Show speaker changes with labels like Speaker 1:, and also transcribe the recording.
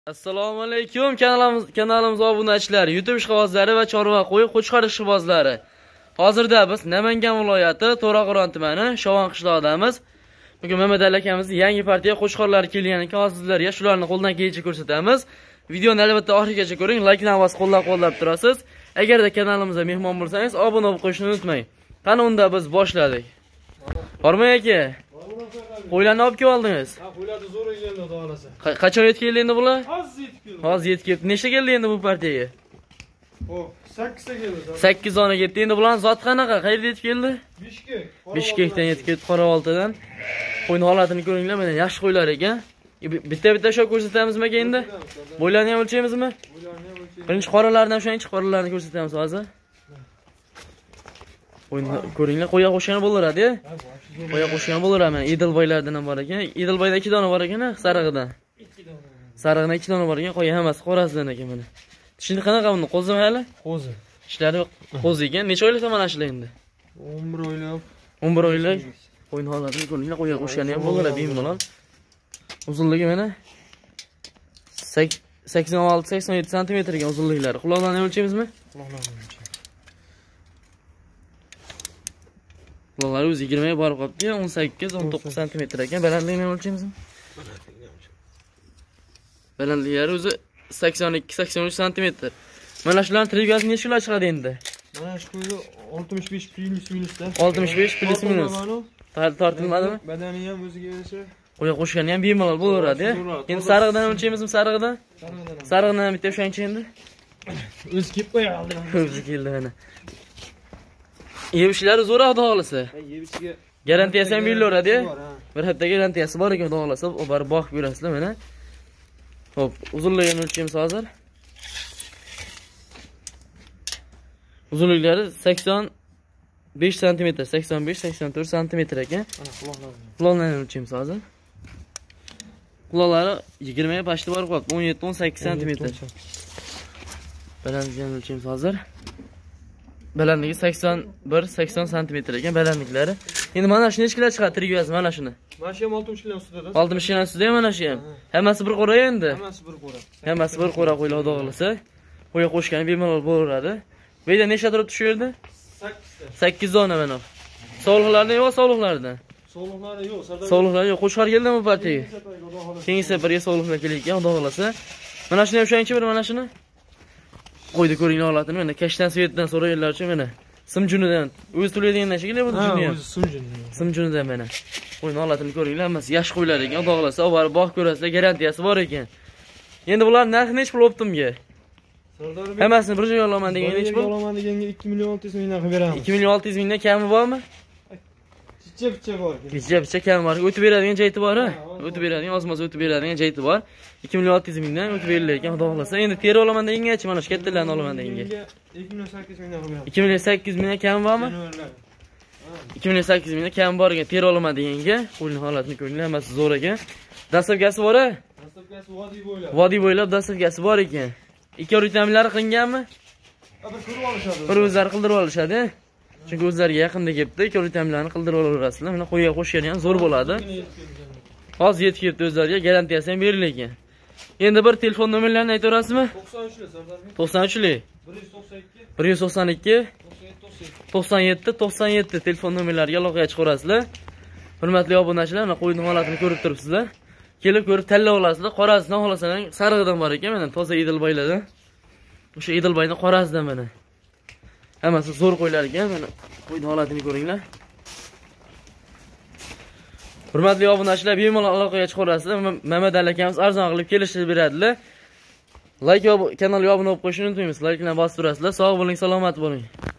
Speaker 1: Assalomu alaykum kanalimiz obunachilar, YouTube ishqibozlari va chorva qo'y qo'chqar ishqibozlari. Hozirda biz Namangan viloyati To'raqo'rg'on tumani Shovon qishlog'idamiz. Bugun Mehmet akamizning yangi partiya qo'chqorlari kelganini hozirlarga shularni qo'ldan kelgancha ko'rsatamiz. Videoni albatta oxirigacha ko'ring, like-ni bosib qo'llab turasiz. Agarda kanalimizga mehmon bo'lsangiz, obuna bo'lib qo'yishni unutmang. Qani unda biz boshladik. Hormay aka. Qo'ylarni olib kelib oldingiz.
Speaker 2: Ha, qo'ylarni zo'r keldi, xudo xolasa.
Speaker 1: Qachon yetib keldi endi bular?
Speaker 2: Hozir yetib keldi.
Speaker 1: Hozir yetib keldi. Nechta keldi endi bu partiyaga?
Speaker 2: Xo'p, 8 ta keldi.
Speaker 1: 8 dona ketdi. Endi bularning zot qanaqa? Qayerda yetib keldi?
Speaker 2: Bishkek.
Speaker 1: Bishkekdan yetib keldi, Qoraoltidan. Qo'yning holatini ko'ringlar, mana yaxshi qo'ylar ekan. Bitta shok ko'rsatamizmi aka endi? Bo'ylarni ham o'lchaymizmi?
Speaker 2: Qo'ylarni ham o'lchaymiz.
Speaker 1: Birinchi qoralardan o'shanchi qoralarni ko'rsatamiz hozir. Qo'yni ko'ringlar, qo'ya qo'shgan bo'laradi. Qo'ya qo'shgan bo'lar mana Idilboylardan ham bor ekan. Idilboyda 2 dona bor ekan, sarig'idan.
Speaker 2: 2 dona.
Speaker 1: Sarig'idan 2 dona bor ekan, qo'ya hammasi qorasidan ekan mana. Tishini qanaqa buni? Qo'zimi hali?
Speaker 2: Qo'zi.
Speaker 1: Ishlari qo'z ekan. Necha oylik mana shular endi?
Speaker 2: 11 oylab.
Speaker 1: 11 oylik. Qo'yni holatini ko'ringlar, qo'ya qo'shgani ham bo'lar, bemalol. Uzunligi mana 86-87 sm ekan uzunliklari. Quloqlarni o'lchaymizmi? Quloqlari o'zi 20 ga borib qolibdi, 18-19 sm ekan. Balandligini o'lchaymizmi? Balandliklari o'zi 82-83 sm. Mana shularning trigasi necha kilo chiqadi endi?
Speaker 2: Mana shu qo'yda 65 plus minusda.
Speaker 1: 65 plus minus. Tortilmadimi?
Speaker 2: Badani ham o'ziga yarasha.
Speaker 1: Qo'ya qo'shgani ham bemalol bo'laveradi. Endi sarig'idan o'lchaymizmi, sarig'idan? Sarig'idan ham bitta o'shancha endi.
Speaker 2: O'zi kelib qo'ya oldi.
Speaker 1: O'zi keldi mana. Yevishlari zo'r xudo xolasa.
Speaker 2: Yevishiga
Speaker 1: Garantiyasi ham berilaveradi. Bir hafta garantiyasi bor ekan xudo xolasa. O borib boqib ko'rasizlar mana. Xo'p, uzunligini o'lchaymiz hozir. Uzunliklari 85 sm, 85-84 sm ekan.
Speaker 2: Mana quloqlar.
Speaker 1: Quloqlarni o'lchaymiz hozir. Quloqlari 20 ga pashti borib qoldi, 17-18 sm. Balandligini o'lchaymiz hozir. Balandligi 81-80 sm ekan balandliklari. Endi mana shu necha kilo chiqadi trigasi mana shuni?
Speaker 2: Mana shu ham 60 kilo ustida.
Speaker 1: 60 kilo ustida mana shu ham. Hammasi bir qo'ra endi.
Speaker 2: Hammasi bir qo'ra.
Speaker 1: Hammasi bir qo'ra qo'ylar xudo xolasa. Qo'ya qo'shgan bemalol bo'laveradi. Bu yerda nechta turibdi shu yerda? 8 dona mana. Sog'liqlardan yo'q, sog'liqlardan.
Speaker 2: Sog'liqlari yo'q, Sardor.
Speaker 1: Sog'liqlar yo'q. Qo'shqar keldimi bu partiyaga? Keyingi safarga sog'liqlar kelayotgan xudo xolasa. Mana shuni ham o'shancha bir mana shuni. Qo'ydi ko'ringlar holatini mana kashtan svetdan so'raganlar uchun mana simjunidan o'zi to'laydigandan shekilli bu juni ham. Simjunidan mana. Qo'yning holatini ko'ringlar, hammasi yaxshi qo'ylar ekan. Xudo xolasa olib borib boqib ko'rasizlar, garantiyasi bor ekan. Endi bular narxi necha pul o'ptimga?
Speaker 2: Sardor,
Speaker 1: Hammasini bir joyga olaman degan necha pul?
Speaker 2: olaman deganga 2 million 600 mingdan qilib beramiz.
Speaker 1: 2 million 600 mingdan kami bormi?
Speaker 2: Picha bor.
Speaker 1: Picha kami bor. O'tib beradigan joyi bor, ha? O'tib beradigan, ozmoz o'tib beradigan joyi bor. 2 million 600 mingdan o'tib berilar ekan, xudo xolasa. Endi teri olaman degangachi mana shu kattalarni olaman deganga.
Speaker 2: 2 million 800 mingdan qilib beramiz.
Speaker 1: 2 million 800 mingdan kami bormi? 2 million 800 mingdan kami bor ekan, teri olaman deganga. Qo'yning holatini ko'ringlar, hammasi zo'r ekan. Dastavkasi bor-a?
Speaker 2: Dastavkasi vodiy bo'ylab.
Speaker 1: Vodiy bo'ylab dastavkasi bor ekan. Ikki ritamlari qilinganmi?
Speaker 2: Bir ko'rib olishadi.
Speaker 1: Bir o'zlari qildirib olishadi. Chunki o'zlariga yaqinda kelibdi, ikki ritamlarni qildirib olaverasizlar. Mana qo'yga qo'shgani ham zo'r bo'ladi. Hozir yetib kelibdi o'zlariga, garantiyasi ham berilgan. Endi bir telefon nomerlarini aytaverasizmi?
Speaker 2: 93 Sardor.
Speaker 1: 93 192 97 telefon nomerlariga aloqaga chiqarasizlar. Hurmatli obunachilar, mana qo'yning holatini ko'rib turibsizlar. Kelib ko'rib tanlab olasizlar. Qorasidan xohlasangiz sarig'idan bor ekan, mana toza Idilboylardan. O'sha Idilboyning qorasidan mana. Hammasi zo'r qo'ylar ekan, mana qo'yning holatini ko'ringlar. Hurmatli obunachilar, bemalol aloqaga chiqarasizlar. Mehmet akamiz arzon qilib kelishib beradilar. Like va kanalga obuna bo'lib qo'yishni unutmaysiz. Like bilan bosib turasizlar. Sog' bo'ling, salomat bo'ling.